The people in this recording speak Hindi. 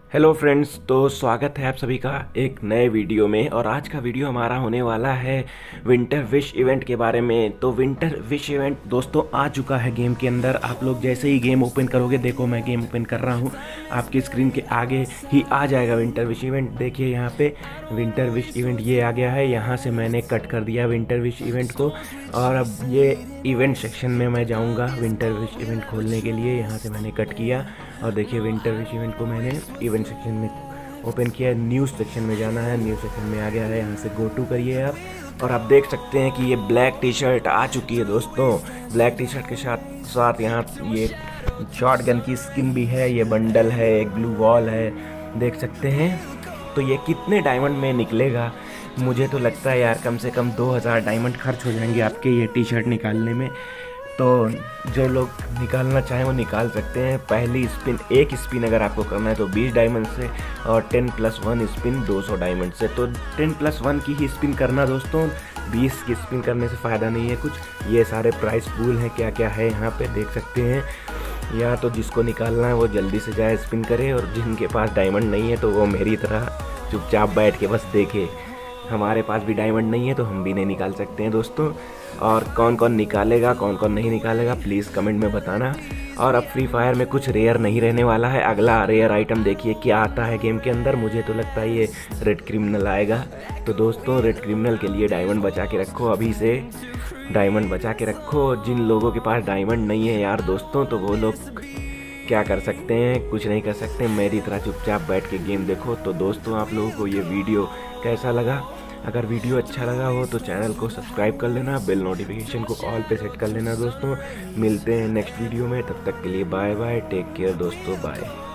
हेलो फ्रेंड्स, तो स्वागत है आप सभी का एक नए वीडियो में। और आज का वीडियो हमारा होने वाला है विंटर विश इवेंट के बारे में। तो विंटर विश इवेंट दोस्तों आ चुका है गेम के अंदर। आप लोग जैसे ही गेम ओपन करोगे, देखो मैं गेम ओपन कर रहा हूँ, आपकी स्क्रीन के आगे ही आ जाएगा विंटर विश इवेंट। देखिए यहाँ पे विंटर विश इवेंट ये आ गया है। यहाँ से मैंने कट कर दिया विंटर विश इवेंट को और अब ये इवेंट सेक्शन में मैं जाऊँगा विंटर विश इवेंट खोलने के लिए। यहाँ से मैंने कट किया और देखिए विंटर विश इवेंट को मैंने इवेंट सेक्शन में ओपन किया। न्यूज़ सेक्शन में जाना है, न्यूज़ सेक्शन में आ गया है। यहाँ से गो टू करिए आप और आप देख सकते हैं कि ये ब्लैक टी शर्ट आ चुकी है दोस्तों। ब्लैक टी शर्ट के साथ साथ यहाँ ये शॉट गन की स्किन भी है, ये बंडल है, एक ग्लू वॉल है, देख सकते हैं। तो ये कितने डायमंड में निकलेगा? मुझे तो लगता है यार कम से कम 2000 डायमंड खर्च हो जाएंगे आपके ये टी शर्ट निकालने में। तो जो लोग निकालना चाहें वो निकाल सकते हैं। पहली स्पिन, एक स्पिन अगर आपको करना है तो 20 डायमंड से, और 10+1 स्पिन 200 डायमंड से। तो 10+1 की ही स्पिन करना दोस्तों, 20 की स्पिन करने से फ़ायदा नहीं है कुछ। ये सारे प्राइस पूल हैं, क्या क्या है यहाँ पे देख सकते हैं। या तो जिसको निकालना है वो जल्दी से जाए स्पिन करे, और जिनके पास डायमंड नहीं है तो वो मेरी तरह चुपचाप बैठ के बस देखे। हमारे पास भी डायमंड नहीं है तो हम भी नहीं निकाल सकते हैं दोस्तों। और कौन कौन निकालेगा, कौन कौन नहीं निकालेगा, प्लीज़ कमेंट में बताना। और अब फ्री फायर में कुछ रेयर नहीं रहने वाला है। अगला रेयर आइटम देखिए क्या आता है गेम के अंदर। मुझे तो लगता है ये रेड क्रिमिनल आएगा। तो दोस्तों रेड क्रिमिनल के लिए डायमंड बचा के रखो, अभी से डायमंड बचा के रखो। जिन लोगों के पास डायमंड नहीं है यार दोस्तों, तो वो लोग क्या कर सकते हैं? कुछ नहीं कर सकते, मेरी तरह चुपचाप बैठ के गेम देखो। तो दोस्तों आप लोगों को ये वीडियो कैसा लगा? अगर वीडियो अच्छा लगा हो तो चैनल को सब्सक्राइब कर लेना, बेल नोटिफिकेशन को ऑल पे सेट कर लेना दोस्तों। मिलते हैं नेक्स्ट वीडियो में, तब तक के लिए बाय बाय, टेक केयर दोस्तों, बाय।